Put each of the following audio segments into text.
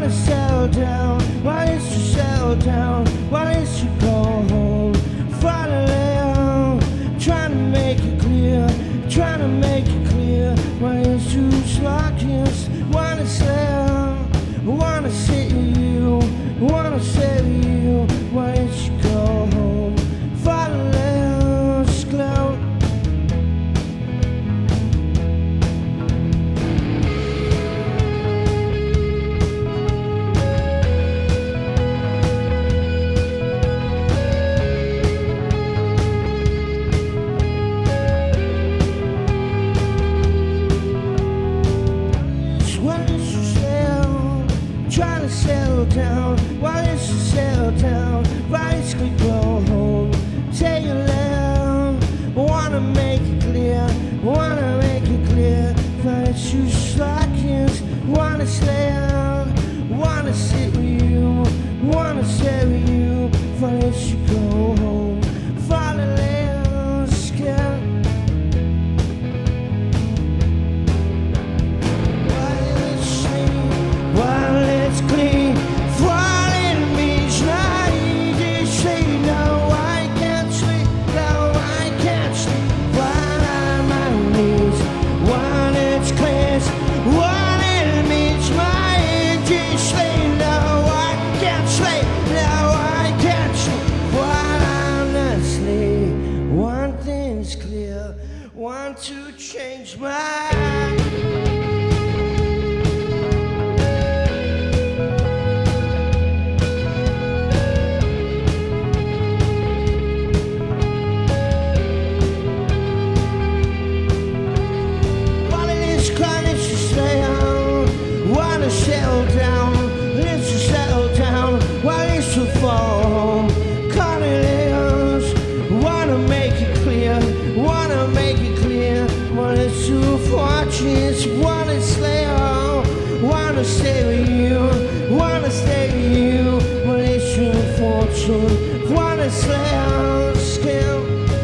wanna settle down, why did you settle down, why did you go home? Finally, trying to make it clear, trying to make it clear. Why did you like this? Wanna say, wanna say to you, wanna say to you. Why did you go home? Finally, just cloud. Settle down, why did you settle down? Why did you go home? Take your land, wanna make it clear, wanna make it clear. Why did you slackens, wanna stay out, wanna sit with you, wanna stay with you. Why did you go home? Finally, scared. Want to change my settle down, let's just settle down. Why did you fall home? Cornelius, wanna make it clear, wanna make it clear. Wanna two fortunes, wanna stay home, wanna stay with you, wanna stay with you. Wanna two fortune, wanna stay home, still.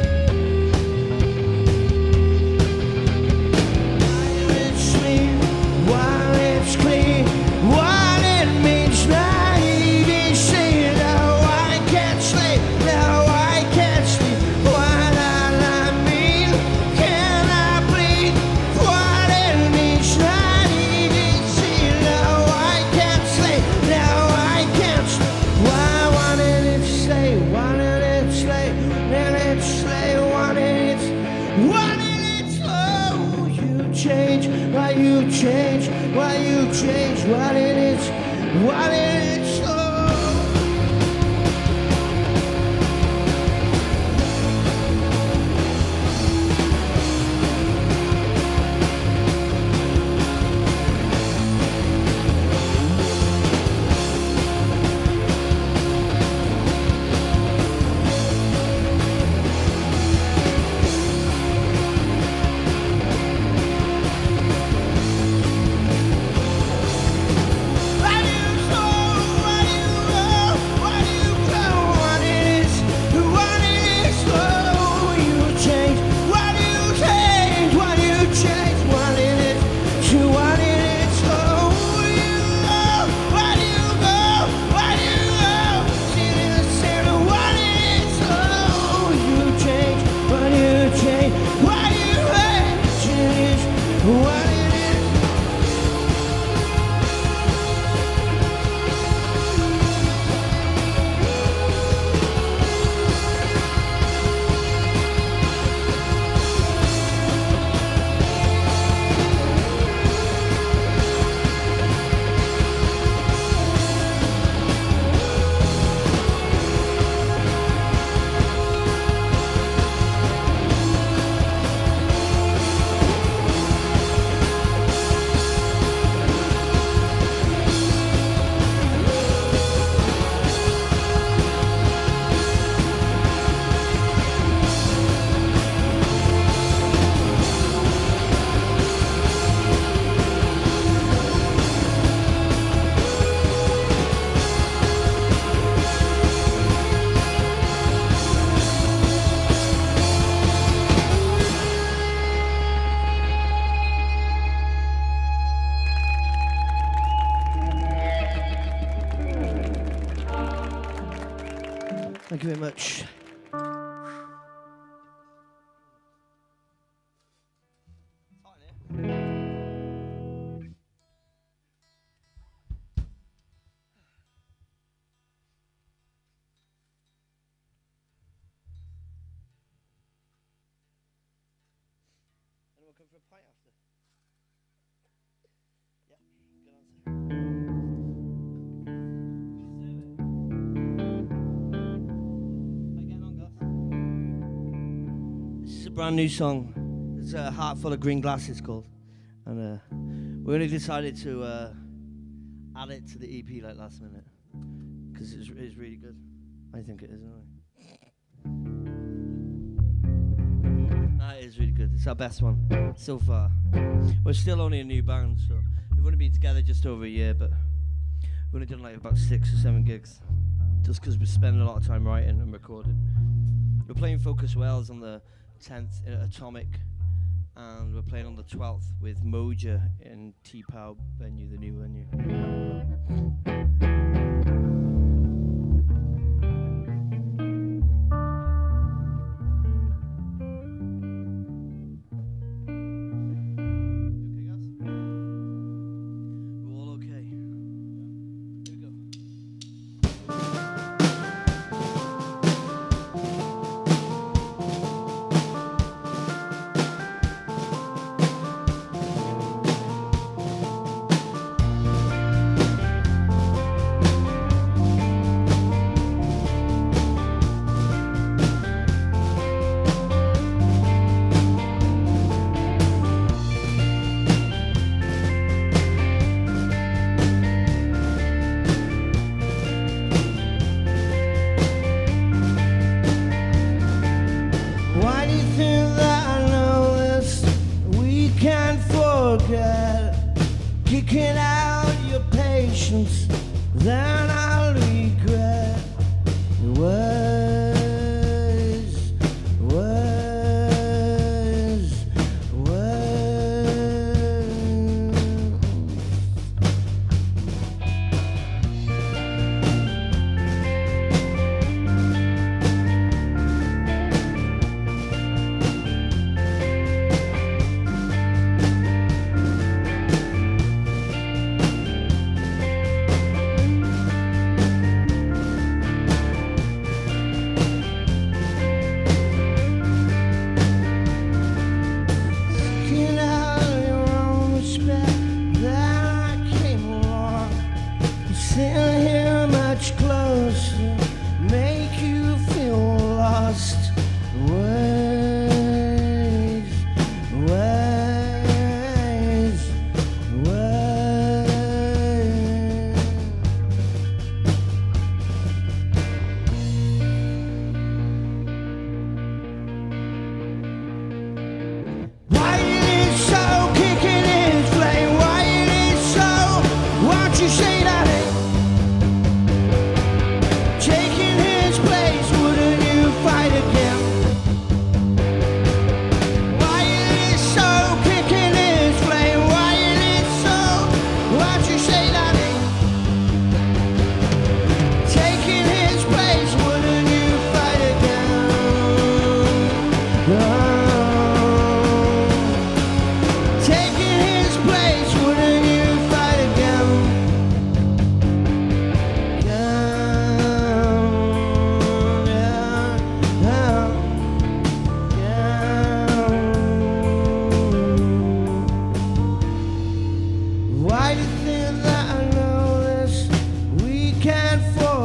Why you change? Why you change? Why did it slow? Why you slow? Thank you very much. Anyone come for a pint after? Yeah, good answer. This is a brand new song. It's a Heart Full of Green Glass, it's called. And we only decided to add it to the EP like last minute. Because it's really good. I think it is, anyway. It is really good. It's our best one so far. We're still only a new band, so we've only been together just over a year, but we've only done like about 6 or 7 gigs. Just because we're spending a lot of time writing and recording. We're playing Focus Wells on the 10th at Atomic, and we're playing on the 12th with Moja in T-Pow venue, the new venue. Kicking out your patience, then I'll regret your words, words, words.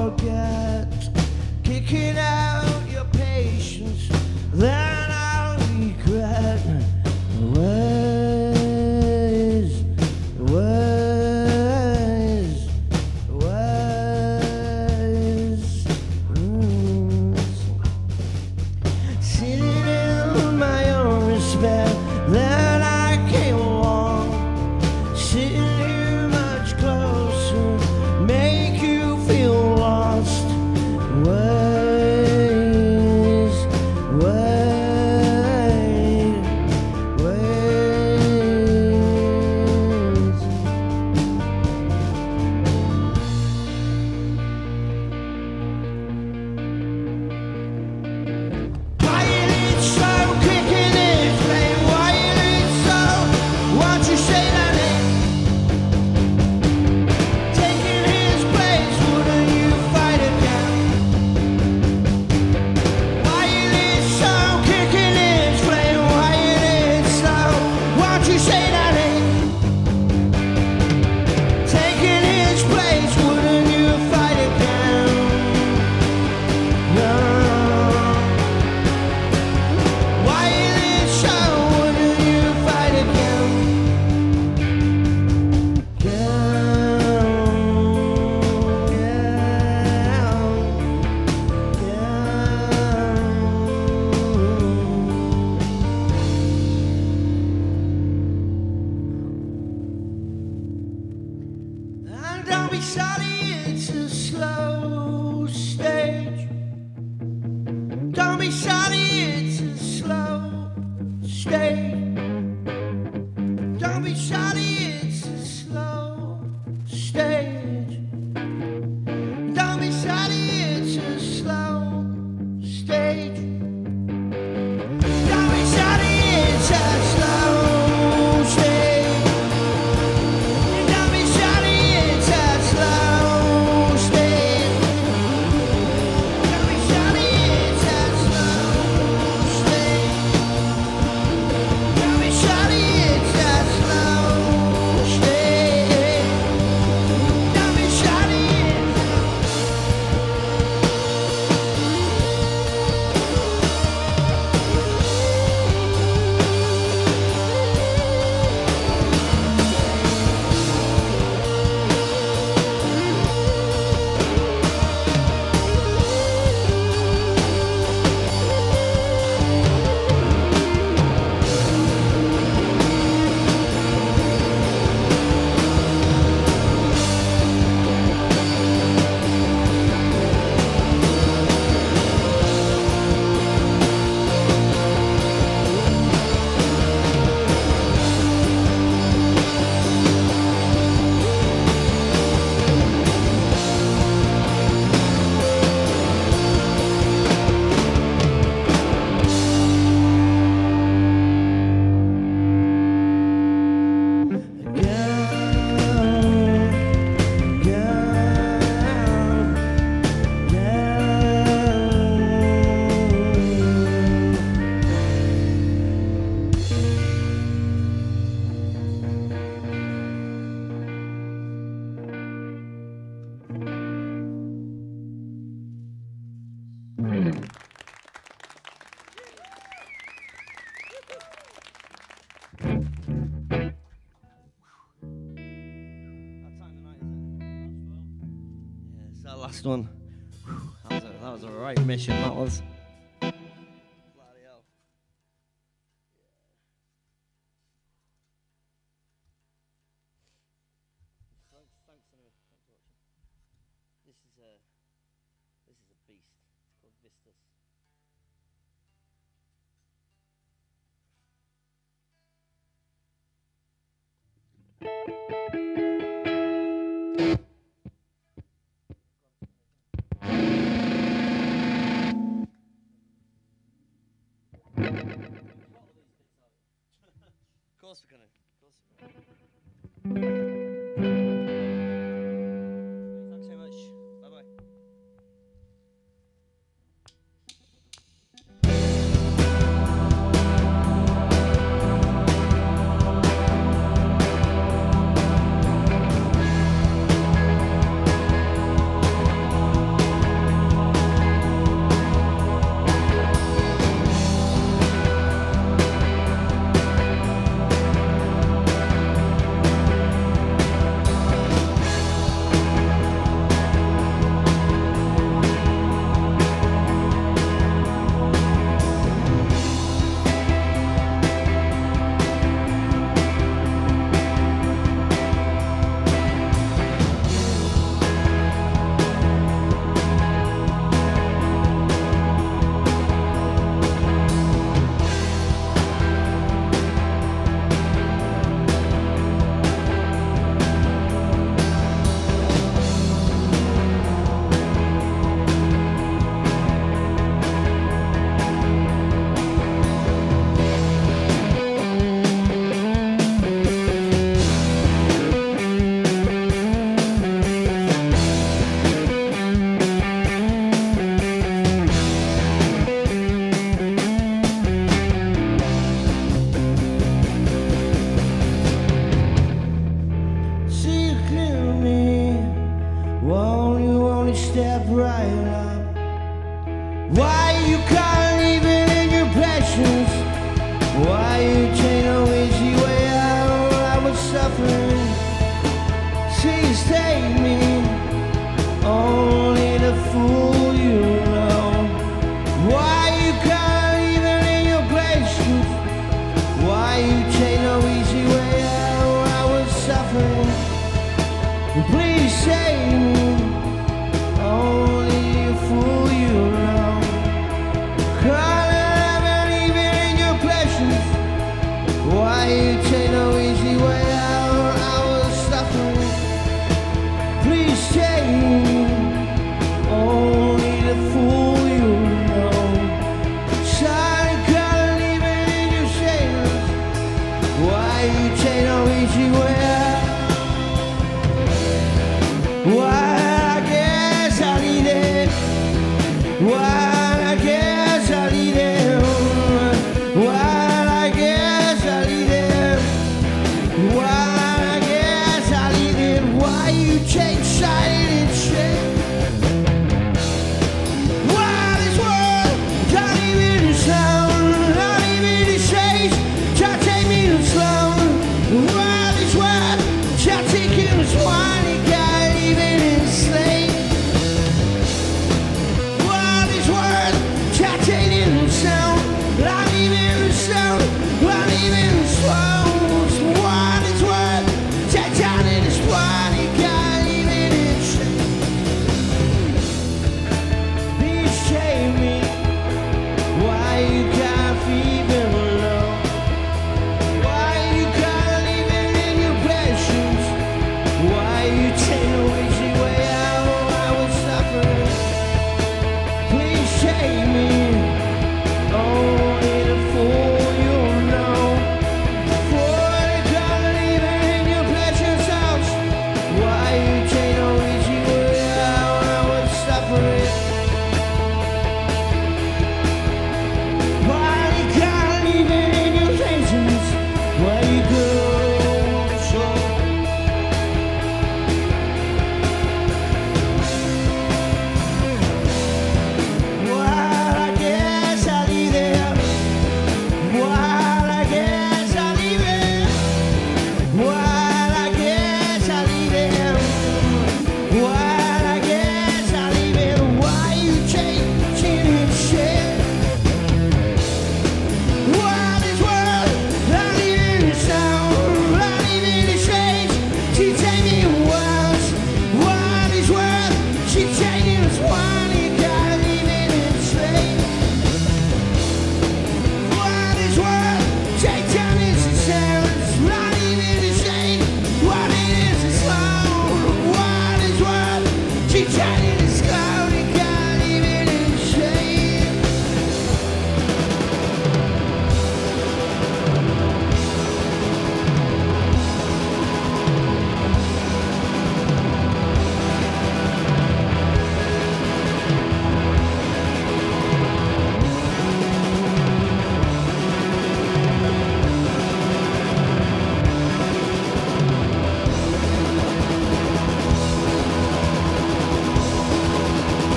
Kicking out your patience, then I'll stage. Don't be shoddy, it's a slow stage. Don't be shoddy, it's a slow stage. Don't be shoddy, it's a slow stage. Don't be shoddy, it's a slow stage. Don't be shoddy, it's a slow stage. Don't be shoddy, it's a slow stage. Don't be shoddy, that last one. That was a right mission, that was. Bloody hell. Thanks anyway. Thanks for watching. This is a beast. It's called Vistas. Of course we're gonna. Thanks so much. Bye bye. Step right up. Why you can't even in your passions? Why you